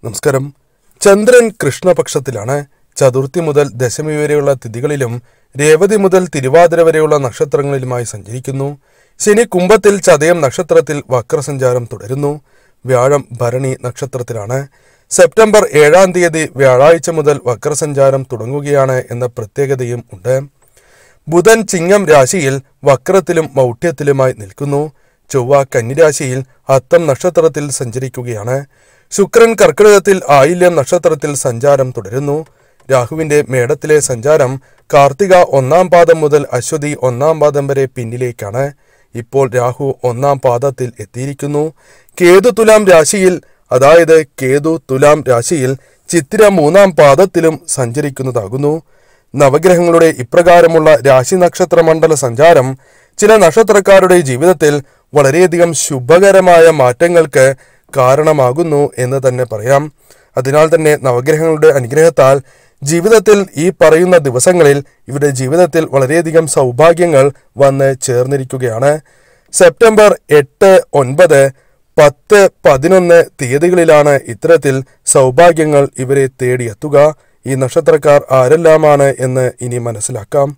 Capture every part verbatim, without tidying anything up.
നമസ്കാരം. ചന്ദ്രൻ കൃഷ്ണപക്ഷത്തിലാണ്. ചതുർത്ഥി മുതൽ ദശമി വരെയുള്ള തിഥികളിലും രേവതി മുതൽ തിരുവാതിര വരെയുള്ള നക്ഷത്രങ്ങളിലുമായി സഞ്ചരിക്കുന്നു. ശനി കുംഭത്തിൽ ചതയം നക്ഷത്രത്തിൽ വക്രസഞ്ചാരം തുടരുന്നു. വ്യാഴം ഭരണി നക്ഷത്രത്തിലാണ്. സെപ്റ്റംബർ ഏഴാം തീയതി വ്യാഴാഴ്ച മുതൽ വക്രസഞ്ചാരം തുടങ്ങുകയാണ് എന്ന പ്രത്യേകതയും ഉണ്ട്. ബുധൻ ചിങ്ങം രാശിയിൽ വക്രത്തിലും മൗഢ്യത്തിലുമായി നിൽക്കുന്നു. ചൊവ്വ കന്നിരാശിയിൽ അത്തം നക്ഷത്രത്തിൽ സഞ്ചരിക്കുകയാണ്. ശുക്രൻ കർക്കിടകത്തിൽ ആയില്യം നക്ഷത്രത്തിൽ സഞ്ചാരം തുടരുന്നു. രാഹുവിന്റെ മേടത്തിലെ സഞ്ചാരം കാർത്തിക ഒന്നാം പാദം മുതൽ അശ്വതി ഒന്നാം പാദം വരെ പിന്നിലേക്കാണ്. ഇപ്പോൾ രാഹു ഒന്നാം പാദത്തിൽ എത്തിയിരിക്കുന്നു. കേതു തുലാം രാശിയിൽ അതായത് കേതു തുലാം രാശിയിൽ ചിത്തിര മൂന്നാം പാദത്തിലും സഞ്ചരിക്കുന്നതാകുന്നു. നവഗ്രഹങ്ങളുടെ ഇപ്രകാരമുള്ള രാശി നക്ഷത്ര മണ്ഡല സഞ്ചാരം ചില നക്ഷത്രക്കാരുടെ ജീവിതത്തിൽ വളരെയധികം ശുഭകരമായ മാറ്റങ്ങൾക്ക് കാരണമാകുന്നു എന്ന് തന്നെ പറയാം. അതിനാൽ തന്നെ നവഗ്രഹങ്ങളുടെ അനുഗ്രഹത്താൽ ജീവിതത്തിൽ ഈ പറയുന്ന ദിവസങ്ങളിൽ ഇവരുടെ ജീവിതത്തിൽ വളരെയധികം സൗഭാഗ്യങ്ങൾ വന്ന് ചേർന്നിരിക്കുകയാണ്. സെപ്റ്റംബർ എട്ട് ഒൻപത് പത്ത് പതിനൊന്ന് തീയതികളിലാണ് ഇത്തരത്തിൽ സൗഭാഗ്യങ്ങൾ ഇവരെ തേടിയെത്തുക. ഈ നക്ഷത്രക്കാർ ആരെല്ലാമാണ് എന്ന് ഇനി മനസ്സിലാക്കാം.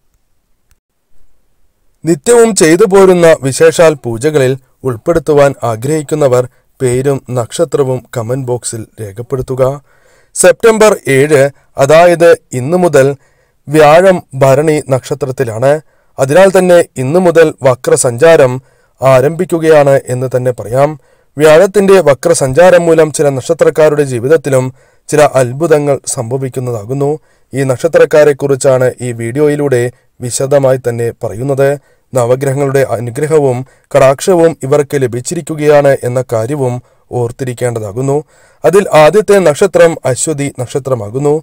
നിത്യവും ചെയ്തു പോരുന്ന വിശേഷാൽ പൂജകളിൽ ഉൾപ്പെടുത്തുവാൻ ആഗ്രഹിക്കുന്നവർ പേരും നക്ഷത്രവും കമന്റ് ബോക്സിൽ രേഖപ്പെടുത്തുക. സെപ്റ്റംബർ ഏഴ് അതായത് ഇന്നു മുതൽ വ്യാഴം ഭരണി നക്ഷത്രത്തിലാണ്. അതിനാൽ തന്നെ ഇന്നു മുതൽ വക്രസഞ്ചാരം ആരംഭിക്കുകയാണ് എന്ന് തന്നെ പറയാം. വ്യാഴത്തിന്റെ വക്രസഞ്ചാരം മൂലം ചില നക്ഷത്രക്കാരുടെ ജീവിതത്തിലും ചില അത്ഭുതങ്ങൾ സംഭവിക്കുന്നതാകുന്നു. ഈ നക്ഷത്രക്കാരെ കുറിച്ചാണ് ഈ വീഡിയോയിലൂടെ വിശദമായി തന്നെ പറയുന്നത്. നവഗ്രഹങ്ങളുടെ അനുഗ്രഹവും കടാക്ഷവും ഇവർക്ക് ലഭിച്ചിരിക്കുകയാണ് എന്ന കാര്യവും ഓർത്തിരിക്കേണ്ടതാകുന്നു. അതിൽ ആദ്യത്തെ നക്ഷത്രം അശ്വതി നക്ഷത്രമാകുന്നു.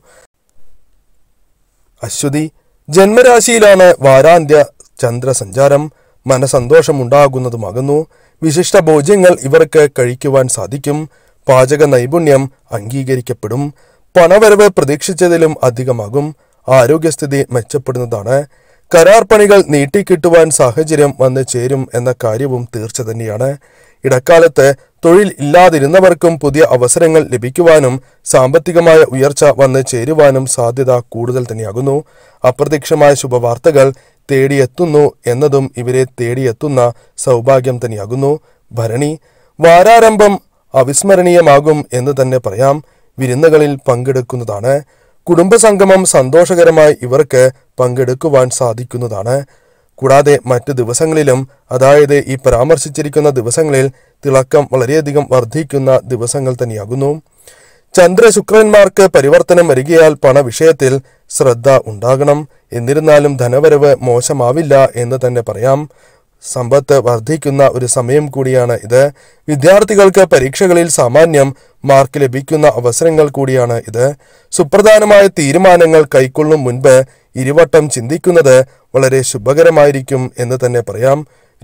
അശ്വതി ജന്മരാശിയിലാണ് വാരാന്ത്യ ചന്ദ്രസഞ്ചാരം. മനസന്തോഷമുണ്ടാകുന്നതുമാകുന്നു. വിശിഷ്ട ഭോജ്യങ്ങൾ ഇവർക്ക് കഴിക്കുവാൻ സാധിക്കും. പാചക നൈപുണ്യം അംഗീകരിക്കപ്പെടും. പണവരവ് പ്രതീക്ഷിച്ചതിലും അധികമാകും. ആരോഗ്യസ്ഥിതി മെച്ചപ്പെടുന്നതാണ്. കരാർ പണികൾ നീട്ടിക്കിട്ടുവാൻ സാഹചര്യം വന്നു ചേരും എന്ന കാര്യവും തീർച്ച തന്നെയാണ്. ഇടക്കാലത്ത് തൊഴിൽ ഇല്ലാതിരുന്നവർക്കും പുതിയ അവസരങ്ങൾ ലഭിക്കുവാനും സാമ്പത്തികമായ ഉയർച്ച വന്ന് ചേരുവാനും സാധ്യത കൂടുതൽ തന്നെയാകുന്നു. അപ്രതീക്ഷിതമായ ശുഭവാർത്തകൾ തേടിയെത്തുന്നു എന്നതും ഇവരെ തേടിയെത്തുന്ന സൗഭാഗ്യം തന്നെയാകുന്നു. ഭരണി വാരാരംഭം അവിസ്മരണീയമാകും എന്ന് തന്നെ പറയാം. വിരുന്നുകളിൽ പങ്കെടുക്കുന്നതാണ്. കുടുംബസംഗമം സന്തോഷകരമായി ഇവർക്ക് പങ്കെടുക്കുവാൻ സാധിക്കുന്നതാണ്. കൂടാതെ മറ്റ് ദിവസങ്ങളിലും അതായത് ഈ പരാമർശിച്ചിരിക്കുന്ന ദിവസങ്ങളിൽ തിളക്കം വളരെയധികം വർദ്ധിക്കുന്ന ദിവസങ്ങൾ തന്നെയാകുന്നു. ചന്ദ്രശുക്രന്മാർക്ക് പരിവർത്തനം വരികയാൽ പണവിഷയത്തിൽ ശ്രദ്ധ ഉണ്ടാകണം. എന്നിരുന്നാലും ധനവരവ് മോശമാവില്ല എന്ന് തന്നെ പറയാം. സമ്പത്ത് വർദ്ധിക്കുന്ന ഒരു സമയം കൂടിയാണ് ഇത്. വിദ്യാർത്ഥികൾക്ക് പരീക്ഷകളിൽ സാമാന്യം മാർക്ക് ലഭിക്കുന്ന അവസരങ്ങൾ കൂടിയാണ് ഇത്. സുപ്രധാനമായ തീരുമാനങ്ങൾ കൈക്കൊള്ളും മുൻപ് ഇരുവട്ടം ചിന്തിക്കുന്നത് വളരെ ശുഭകരമായിരിക്കും എന്ന് തന്നെ പറയാം.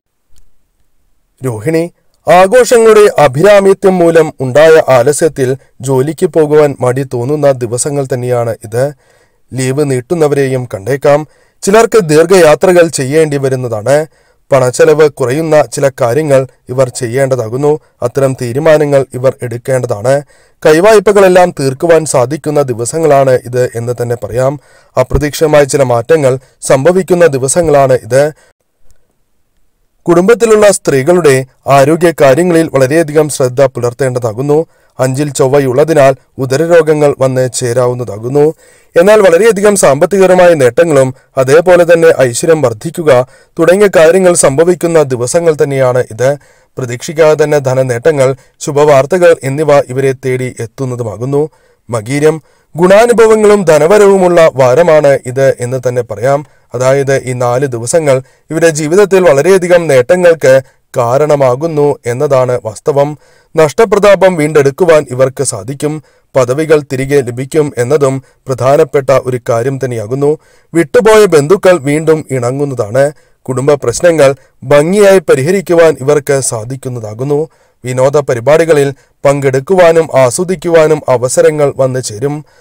രോഹിണി ആഘോഷങ്ങളുടെ അഭിരാമിത്വം മൂലം ഉണ്ടായ ആലസ്യത്തിൽ ജോലിക്ക് പോകുവാൻ മടി തോന്നുന്ന ദിവസങ്ങൾ തന്നെയാണ് ഇത്. ലീവ് നീട്ടുന്നവരെയും കണ്ടേക്കാം. ചിലർക്ക് ദീർഘയാത്രകൾ ചെയ്യേണ്ടി വരുന്നതാണ്. പണച്ചെലവ് കുറയുന്ന ചില കാര്യങ്ങൾ ഇവർ ചെയ്യേണ്ടതാകുന്നു. അത്തരം തീരുമാനങ്ങൾ ഇവർ എടുക്കേണ്ടതാണ്. കൈവായ്പകളെല്ലാം തീർക്കുവാൻ സാധിക്കുന്ന ദിവസങ്ങളാണ് ഇത് എന്ന് തന്നെ പറയാം. അപ്രതീക്ഷിതമായ ചില മാറ്റങ്ങൾ സംഭവിക്കുന്ന ദിവസങ്ങളാണ് ഇത്. കുടുംബത്തിലുള്ള സ്ത്രീകളുടെ ആരോഗ്യ കാര്യങ്ങളിൽ വളരെയധികം ശ്രദ്ധ പുലർത്തേണ്ടതാകുന്നു. അഞ്ചിൽ ചൊവ്വയുള്ളതിനാൽ ഉദരരോഗങ്ങൾ വന്ന് ചേരാവുന്നതാകുന്നു. എന്നാൽ വളരെയധികം സാമ്പത്തികപരമായ നേട്ടങ്ങളും അതേപോലെ തന്നെ ഐശ്വര്യം വർദ്ധിക്കുക തുടങ്ങിയ കാര്യങ്ങൾ സംഭവിക്കുന്ന ദിവസങ്ങൾ തന്നെയാണ് ഇത്. പ്രതീക്ഷിക്കാതെ തന്നെ ധനനേട്ടങ്ങൾ, ശുഭവാർത്തകൾ എന്നിവ ഇവരെ തേടി എത്തുന്നതുമാകുന്നു. മകീരം ഗുണാനുഭവങ്ങളും ധനവരവുമുള്ള വാരമാണ് ഇത് എന്ന് തന്നെ പറയാം. അതായത് ഈ നാല് ദിവസങ്ങൾ ഇവരുടെ ജീവിതത്തിൽ വളരെയധികം നേട്ടങ്ങൾക്ക് കാരണമാകുന്നു എന്നതാണ് വാസ്തവം. നഷ്ടപ്രതാപം വീണ്ടെടുക്കുവാൻ ഇവർക്ക് സാധിക്കും. പദവികൾ തിരികെ ലഭിക്കും എന്നതും പ്രധാനപ്പെട്ട ഒരു കാര്യം തന്നെയാകുന്നു. വിട്ടുപോയ ബന്ധുക്കൾ വീണ്ടും ഇണങ്ങുന്നതാണ്. കുടുംബ പ്രശ്നങ്ങൾ ഭംഗിയായി പരിഹരിക്കുവാൻ ഇവർക്ക് സാധിക്കുന്നതാകുന്നു. വിനോദ പരിപാടികളിൽ പങ്കെടുക്കുവാനും ആസ്വദിക്കുവാനും അവസരങ്ങൾ വന്നു ചേരും.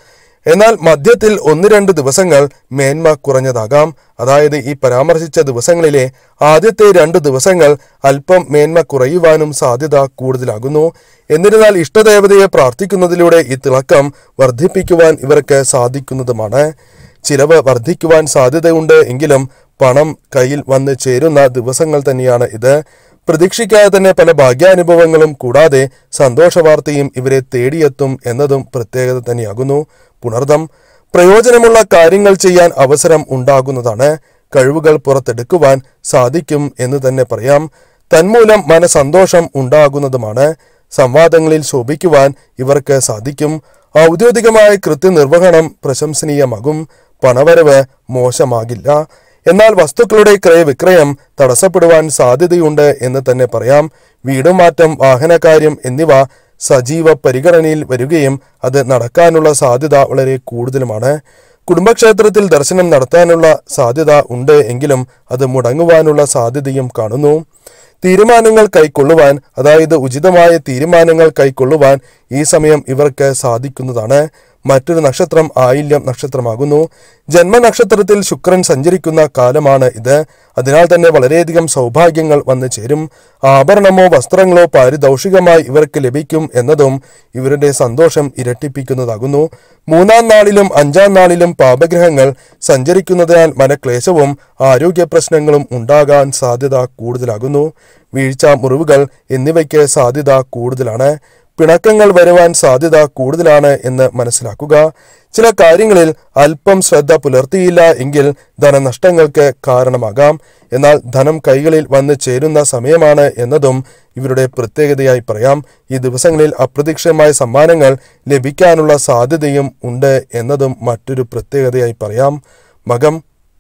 എന്നാൽ മധ്യത്തിൽ ഒന്ന് രണ്ട് ദിവസങ്ങൾ മേന്മ കുറഞ്ഞതാകാം. അതായത് ഈ പരാമർശിച്ച ദിവസങ്ങളിലെ ആദ്യത്തെ രണ്ട് ദിവസങ്ങൾ അല്പം മേന്മ കുറയുവാനും സാധ്യത കൂടുതലാകുന്നു. എന്നിരുന്നാൽ ഇഷ്ടദേവതയെ പ്രാർത്ഥിക്കുന്നതിലൂടെ ഈ തിളക്കം വർദ്ധിപ്പിക്കുവാൻ ഇവർക്ക് സാധിക്കുന്നതുമാണ്. ചിലവ് വർദ്ധിക്കുവാൻ സാധ്യതയുണ്ട് എങ്കിലും പണം കയ്യിൽ വന്ന് ചേരുന്ന ദിവസങ്ങൾ തന്നെയാണ് ഇത്. പ്രതീക്ഷിക്കാതെ തന്നെ പല ഭാഗ്യാനുഭവങ്ങളും കൂടാതെ സന്തോഷവാർത്തയും ഇവരെ തേടിയെത്തും എന്നതും പ്രത്യേകത തന്നെയാകുന്നു. പുണർദം പ്രയോജനമുള്ള കാര്യങ്ങൾ ചെയ്യാൻ അവസരം ഉണ്ടാകുന്നതാണ്. കഴിവുകൾ പുറത്തെടുക്കുവാൻ സാധിക്കും എന്ന് തന്നെ പറയാം. തന്മൂലം മനസന്തോഷം ഉണ്ടാകുന്നതുമാണ്. സംവാദങ്ങളിൽ ശോഭിക്കുവാൻ ഇവർക്ക് സാധിക്കും. ഔദ്യോഗികമായ കൃത്യനിർവഹണം പ്രശംസനീയമാകും. പണവരവ് മോശമാകില്ല. എന്നാൽ വസ്തുക്കളുടെ ക്രയവിക്രയം തടസ്സപ്പെടുവാൻ സാധ്യതയുണ്ട് എന്ന് തന്നെ പറയാം. വീടുമാറ്റം, വാഹനകാര്യം എന്നിവ സജീവ പരിഗണനയിൽ വരികയും അത് നടക്കാനുള്ള സാധ്യത വളരെ കൂടുതലുമാണ്. കുടുംബക്ഷേത്രത്തിൽ ദർശനം നടത്താനുള്ള സാധ്യത ഉണ്ട് എങ്കിലും അത് മുടങ്ങുവാനുള്ള സാധ്യതയും കാണുന്നു. തീരുമാനങ്ങൾ കൈക്കൊള്ളുവാൻ, അതായത് ഉചിതമായ തീരുമാനങ്ങൾ കൈക്കൊള്ളുവാൻ ഈ സമയം ഇവർക്ക് സാധിക്കുന്നതാണ്. മറ്റൊരു നക്ഷത്രം ആയില്യം നക്ഷത്രമാകുന്നു. ജന്മനക്ഷത്രത്തിൽ ശുക്രൻ സഞ്ചരിക്കുന്ന കാലമാണ് ഇത്. അതിനാൽ തന്നെ വളരെയധികം സൗഭാഗ്യങ്ങൾ വന്നു ചേരും. ആഭരണമോ വസ്ത്രങ്ങളോ പാരിതൗഷികമായി ഇവർക്ക് ലഭിക്കും എന്നതും ഇവരുടെ സന്തോഷം ഇരട്ടിപ്പിക്കുന്നതാകുന്നു. മൂന്നാം നാളിലും അഞ്ചാം നാളിലും പാപഗ്രഹങ്ങൾ സഞ്ചരിക്കുന്നതിനാൽ മനക്ലേശവും ആരോഗ്യ പ്രശ്നങ്ങളും ഉണ്ടാകാൻ സാധ്യത കൂടുതലാകുന്നു. വീഴ്ച, മുറിവുകൾ എന്നിവയ്ക്ക് സാധ്യത കൂടുതലാണ്. പിണക്കങ്ങൾ വരുവാൻ സാധ്യത കൂടുതലാണ് എന്ന് മനസ്സിലാക്കുക. ചില കാര്യങ്ങളിൽ അല്പം ശ്രദ്ധ പുലർത്തിയില്ല എങ്കിൽ ധനനഷ്ടങ്ങൾക്ക് കാരണമാകാം. എന്നാൽ ധനം കൈകളിൽ വന്ന് ചേരുന്ന സമയമാണ് എന്നതും ഇവരുടെ പ്രത്യേകതയായി പറയാം. ഈ ദിവസങ്ങളിൽ അപ്രതീക്ഷിതമായ സമ്മാനങ്ങൾ ലഭിക്കാനുള്ള സാധ്യതയും ഉണ്ട് എന്നതും മറ്റൊരു പ്രത്യേകതയായി പറയാം. മകം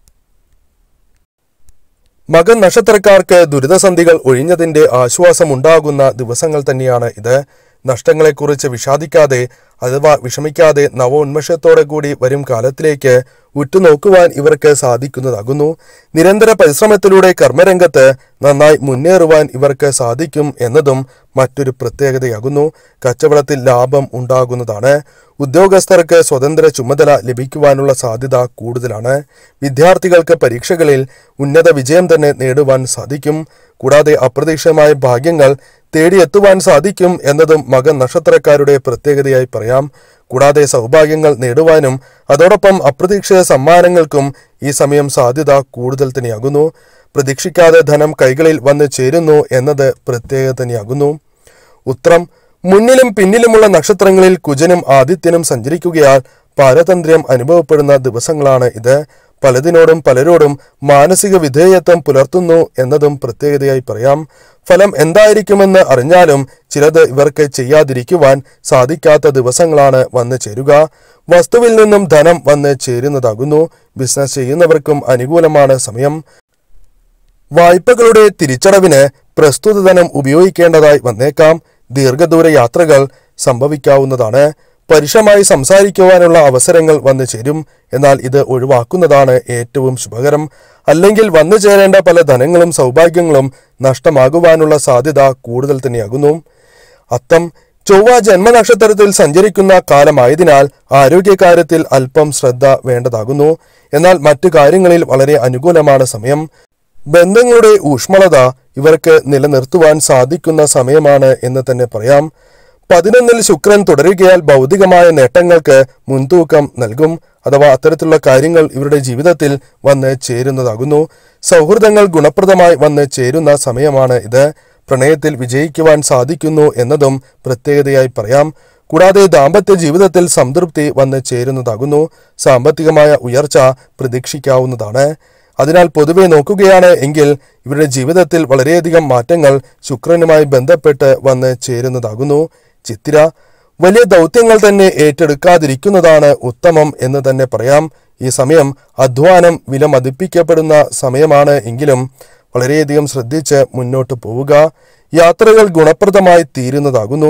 മകൻ നക്ഷത്രക്കാർക്ക് ദുരിതസന്ധികൾ ഒഴിഞ്ഞതിന്റെ ആശ്വാസമുണ്ടാകുന്ന ദിവസങ്ങൾ തന്നെയാണ് ഇത്. നഷ്ടങ്ങളെക്കുറിച്ച് വിഷാദിക്കാതെ അഥവാ വിഷമിക്കാതെ നവോന്മേഷത്തോടെ കൂടി വരും കാലത്തിലേക്ക് ഉറ്റുനോക്കുവാൻ ഇവർക്ക് സാധിക്കുന്നതാകുന്നു. നിരന്തര പരിശ്രമത്തിലൂടെ കർമ്മരംഗത്ത് നന്നായി മുന്നേറുവാൻ ഇവർക്ക് സാധിക്കും എന്നതും മറ്റൊരു പ്രത്യേകതയാകുന്നു. കച്ചവടത്തിൽ ലാഭം ഉണ്ടാകുന്നതാണ്. ഉദ്യോഗസ്ഥർക്ക് സ്വതന്ത്ര ചുമതല ലഭിക്കുവാനുള്ള സാധ്യത കൂടുതലാണ്. വിദ്യാർത്ഥികൾക്ക് പരീക്ഷകളിൽ ഉന്നത വിജയം തന്നെ നേടുവാൻ സാധിക്കും. കൂടാതെ അപ്രതീക്ഷിതമായ ഭാഗ്യങ്ങൾ തേടിയെത്തുവാൻ സാധിക്കും എന്നതും മകൻ നക്ഷത്രക്കാരുടെ പ്രത്യേകതയായി പറയാം. കൂടാതെ സൗഭാഗ്യങ്ങൾ നേടുവാനും അതോടൊപ്പം അപ്രതീക്ഷിത സമ്മാനങ്ങൾക്കും ഈ സമയം സാധ്യത കൂടുതൽ തന്നെയാകുന്നു. പ്രതീക്ഷിക്കാതെ ധനം കൈകളിൽ വന്ന് ചേരുന്നു എന്നത് പ്രത്യേകത തന്നെയാകുന്നു. ഉത്രം മുന്നിലും പിന്നിലുമുള്ള നക്ഷത്രങ്ങളിൽ കുജനും ആദിത്യനും സഞ്ചരിക്കുകയാൽ പാരതന്ത്ര്യം അനുഭവപ്പെടുന്ന ദിവസങ്ങളാണ് ഇത്. പലതിനോടും പലരോടും മാനസിക വിധേയത്വം പുലർത്തുന്നു എന്നതും പ്രത്യേകതയായി പറയാം. ഫലം എന്തായിരിക്കുമെന്ന് അറിഞ്ഞാലും ചിലത് ഇവർക്ക് ചെയ്യാതിരിക്കുവാൻ സാധിക്കാത്ത ദിവസങ്ങളാണ് വന്നു ചേരുക. വസ്തുവിൽ നിന്നും ധനം വന്ന് ചേരുന്നതാകുന്നു. ബിസിനസ് ചെയ്യുന്നവർക്കും അനുകൂലമാണ് സമയം. വായ്പകളുടെ തിരിച്ചടവിന് പ്രസ്തുത ധനം ഉപയോഗിക്കേണ്ടതായി വന്നേക്കാം. ദീർഘദൂര യാത്രകൾ സംഭവിക്കാവുന്നതാണ്. പരുഷമായി സംസാരിക്കുവാനുള്ള അവസരങ്ങൾ വന്നു ചേരും. എന്നാൽ ഇത് ഒഴിവാക്കുന്നതാണ് ഏറ്റവും ശുഭകരം. അല്ലെങ്കിൽ വന്നു ചേരേണ്ട പല ധനങ്ങളും സൗഭാഗ്യങ്ങളും നഷ്ടമാകുവാനുള്ള സാധ്യത കൂടുതൽ തന്നെയാകുന്നു. അത്തം ചൊവ്വ ജന്മനക്ഷത്രത്തിൽ സഞ്ചരിക്കുന്ന കാലമായതിനാൽ ആരോഗ്യകാര്യത്തിൽ അല്പം ശ്രദ്ധ വേണ്ടതാകുന്നു. എന്നാൽ മറ്റു കാര്യങ്ങളിൽ വളരെ അനുകൂലമാണ് സമയം. ബന്ധങ്ങളുടെ ഊഷ്മളത ഇവർക്ക് നിലനിർത്തുവാൻ സാധിക്കുന്ന സമയമാണ് എന്ന് തന്നെ പറയാം. പതിനൊന്നിൽ ശുക്രൻ തുടരുകയാൽ ഭൗതികമായ നേട്ടങ്ങൾക്ക് മുൻതൂക്കം നൽകും. അഥവാ അത്തരത്തിലുള്ള കാര്യങ്ങൾ ഇവരുടെ ജീവിതത്തിൽ വന്ന് ചേരുന്നതാകുന്നു. സൗഹൃദങ്ങൾ ഗുണപ്രദമായി വന്ന് ചേരുന്ന സമയമാണ് ഇത്. പ്രണയത്തിൽ വിജയിക്കുവാൻ സാധിക്കുന്നു എന്നതും പ്രത്യേകതയായി പറയാം. കൂടാതെ ദാമ്പത്യ ജീവിതത്തിൽ സംതൃപ്തി വന്ന് ചേരുന്നതാകുന്നു. സാമ്പത്തികമായ ഉയർച്ച പ്രതീക്ഷിക്കാവുന്നതാണ്. അതിനാൽ പൊതുവെ നോക്കുകയാണ് എങ്കിൽ ഇവരുടെ ജീവിതത്തിൽ വളരെയധികം മാറ്റങ്ങൾ ശുക്രനുമായി ബന്ധപ്പെട്ട് വന്ന് ചേരുന്നതാകുന്നു. ചിത്തിര വലിയ ദൗത്യങ്ങൾ തന്നെ ഏറ്റെടുക്കാതിരിക്കുന്നതാണ് ഉത്തമം എന്ന് തന്നെ പറയാം. ഈ സമയം അധ്വാനം വിലമതിപ്പിക്കപ്പെടുന്ന സമയമാണ് എങ്കിലും വളരെയധികം ശ്രദ്ധിച്ച് മുന്നോട്ട് പോവുക. യാത്രകൾ ഗുണപ്രദമായി തീരുന്നതാകുന്നു.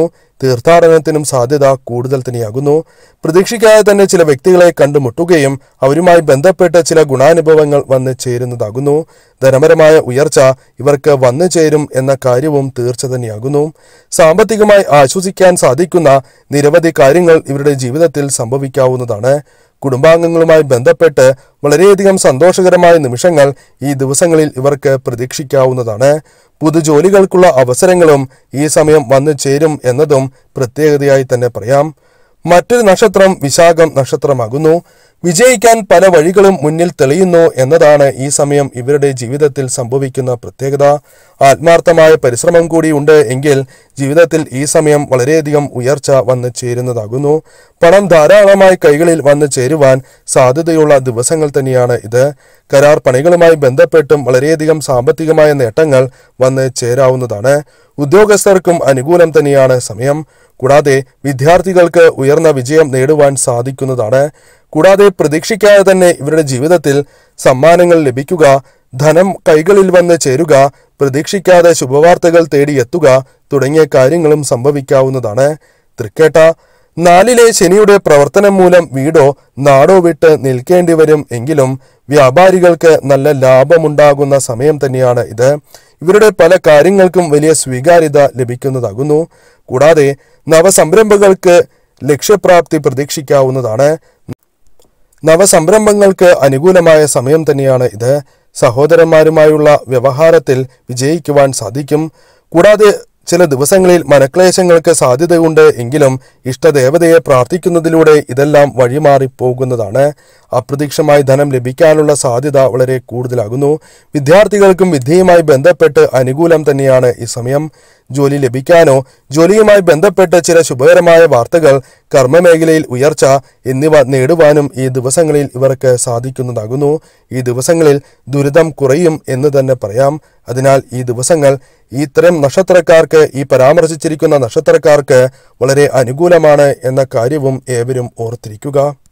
തീർത്ഥാടനത്തിനും സാധ്യത കൂടുതൽ തന്നെയാകുന്നു. പ്രതീക്ഷിക്കാതെ തന്നെ ചില വ്യക്തികളെ കണ്ടുമുട്ടുകയും അവരുമായി ബന്ധപ്പെട്ട ചില ഗുണാനുഭവങ്ങൾ വന്നു ചേരുന്നതാകുന്നു. ധനപരമായ ഉയർച്ച ഇവർക്ക് വന്നു ചേരും എന്ന കാര്യവും തീർച്ച തന്നെയാകുന്നു. സാമ്പത്തികമായി ആശ്വസിക്കാൻ സാധിക്കുന്ന നിരവധി കാര്യങ്ങൾ ഇവരുടെ ജീവിതത്തിൽ സംഭവിക്കാവുന്നതാണ്. കുടുംബാംഗങ്ങളുമായി ബന്ധപ്പെട്ട് വളരെയധികം സന്തോഷകരമായ നിമിഷങ്ങൾ ഈ ദിവസങ്ങളിൽ ഇവർക്ക് പ്രതീക്ഷിക്കാവുന്നതാണ്. പുതുജോലികൾക്കുള്ള അവസരങ്ങളും ഈ സമയം വന്നു ചേരും എന്നതും പ്രത്യേകതയായി തന്നെ പറയാം. മറ്റൊരു നക്ഷത്രം വിശാഖം നക്ഷത്രമാകുന്നു. വിജയിക്കാൻ പല വഴികളും മുന്നിൽ തെളിയുന്നു എന്നതാണ് ഈ സമയം ഇവരുടെ ജീവിതത്തിൽ സംഭവിക്കുന്ന പ്രത്യേകത. ആത്മാർത്ഥമായ പരിശ്രമം കൂടി ഉണ്ട് എങ്കിൽ ജീവിതത്തിൽ ഈ സമയം വളരെയധികം ഉയർച്ച വന്നു ചേരുന്നതാകുന്നു. പണം ധാരാളമായി കൈകളിൽ വന്നു ചേരുവാൻ സാധ്യതയുള്ള ദിവസങ്ങൾ തന്നെയാണ് ഇത്. കരാർ പണികളുമായി ബന്ധപ്പെട്ടും വളരെയധികം സാമ്പത്തികമായ നേട്ടങ്ങൾ വന്ന് ചേരാവുന്നതാണ്. ഉദ്യോഗസ്ഥർക്കും അനുകൂലം തന്നെയാണ് സമയം. കൂടാതെ വിദ്യാർത്ഥികൾക്ക് ഉയർന്ന വിജയം നേടുവാൻ സാധിക്കുന്നതാണ്. കൂടാതെ പ്രതീക്ഷിക്കാതെ തന്നെ ഇവരുടെ ജീവിതത്തിൽ സമ്മാനങ്ങൾ ലഭിക്കുക, ധനം കൈകളിൽ വന്ന് ചേരുക, പ്രതീക്ഷിക്കാതെ ശുഭവാർത്തകൾ തേടിയെത്തുക തുടങ്ങിയ കാര്യങ്ങളും സംഭവിക്കാവുന്നതാണ്. തൃക്കേട്ട നാലിലെ ശനിയുടെ പ്രവർത്തനം മൂലം വീടോ നാടോ വിട്ട് നിൽക്കേണ്ടി വരും എങ്കിലും വ്യാപാരികൾക്ക് നല്ല ലാഭമുണ്ടാകുന്ന സമയം തന്നെയാണ് ഇത്. ഇവരുടെ പല കാര്യങ്ങൾക്കും വലിയ സ്വീകാര്യത ലഭിക്കുന്നതാകുന്നു. കൂടാതെ നവസംരംഭങ്ങൾക്ക് ലക്ഷ്യപ്രാപ്തി പ്രതീക്ഷിക്കാവുന്നതാണ്. നവസംരംഭങ്ങൾക്ക് അനുകൂലമായ സമയം തന്നെയാണ് ഇത്. സഹോദരന്മാരുമായുള്ള വ്യവഹാരത്തിൽ വിജയിക്കുവാൻ സാധിക്കും. കൂടാതെ ചില ദിവസങ്ങളിൽ മനക്ലേശങ്ങൾക്ക് സാധ്യതയുണ്ട് എങ്കിലും ഇഷ്ടദേവതയെ പ്രാർത്ഥിക്കുന്നതിലൂടെ ഇതെല്ലാം വഴിമാറി പോകുന്നതാണ്. അപ്രതീക്ഷിതമായി ധനം ലഭിക്കാനുള്ള സാധ്യത വളരെ കൂടുതലാകുന്നു. വിദ്യാർത്ഥികൾക്കും വിദ്യയുമായി ബന്ധപ്പെട്ട് അനുകൂലം തന്നെയാണ് ഈ സമയം. ജോലി ലഭിക്കാനോ ജോലിയുമായി ബന്ധപ്പെട്ട് ചില ശുഭകരമായ വാർത്തകൾ, കർമ്മമേഖലയിൽ ഉയർച്ച എന്നിവ നേടുവാനും ഈ ദിവസങ്ങളിൽ ഇവർക്ക് സാധിക്കുന്നതാകുന്നു. ഈ ദിവസങ്ങളിൽ ദുരിതം കുറയും എന്ന് തന്നെ പറയാം. അതിനാൽ ഈ ദിവസങ്ങൾ ഇത്തരം നക്ഷത്രക്കാർക്ക്, ഈ പരാമർശിച്ചിരിക്കുന്ന നക്ഷത്രക്കാർക്ക് വളരെ അനുകൂലമാണ് എന്ന കാര്യവും ഏവരും ഓർത്തിരിക്കുക.